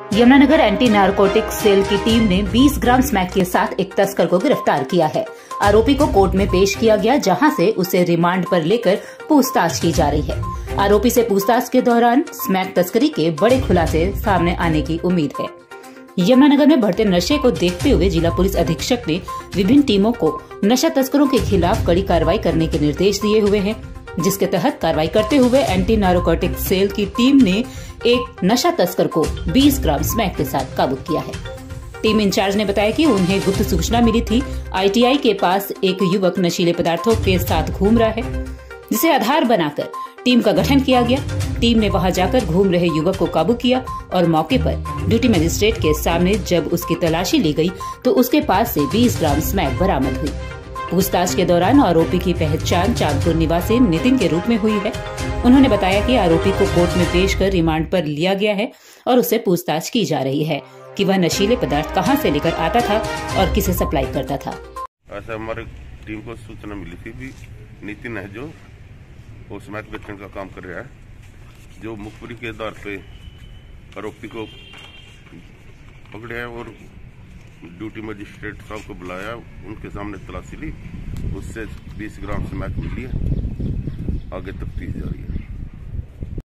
Yamunanagar anti narcotics cell की team ने 20 gram smack के साथ एक तस्कर को गिरफ्तार किया है। आरोपी को कोर्ट में पेश किया गया, जहां से उसे रिमांड पर लेकर पूछताछ की जा रही है। आरोपी से पूछताछ के दौरान स्मैक तस्करी के बड़े खुलासे सामने आने की उम्मीद है। यमुनानगर में बढ़ते नशे को देखते हुए जिला पुलिस अधीक्षक ने विभिन्न टीमों को नशा तस्करों के खिलाफ कड़ी कार्रवाई करने के निर्देश दिए हुए हैं, जिसके तहत कार्रवाई करते हुए एंटी नारकोटिक सेल की टीम ने एक नशा तस्कर को 20 ग्राम स्मैक के साथ काबू किया है। टीम इंचार्ज ने बताया कि उन्हें गुप्त सूचना मिली थी, ITI के पास एक युवक नशीले पदार्थों के साथ घूम रहा है, जिसे आधार बनाकर टीम का गठन किया गया। टीम ने वहां जाकर घूम रहे युवक को काबू किया और मौके पर ड्यूटी मजिस्ट्रेट के सामने जब उसकी तलाशी ली गई तो उसके पास से 20 ग्राम स्मैक बरामद हुई। पूछताछ के दौरान आरोपी की पहचान चांदपुर निवासी नितिन के रूप में हुई है। उन्होंने बताया कि आरोपी को कोर्ट में पेश कर रिमांड पर लिया गया है और उससे पूछताछ की जा रही है कि वह नशीले पदार्थ कहां से लेकर आता था और किसे सप्लाई करता था। ऐसा हमारे टीम को सूचना मिली थी कि नितिन है जो वो स्मैक बेचने का काम कर रहा है, जो मुखबिरी के आधार पे आरोपी को पकड़े हैं और ड्यूटी मजिस्ट्रेट साहब को बुलाया, उनके सामने तलाशी ली, उससे 20 ग्राम स्मैक मिली है। आगे तफ्तीश जारी है।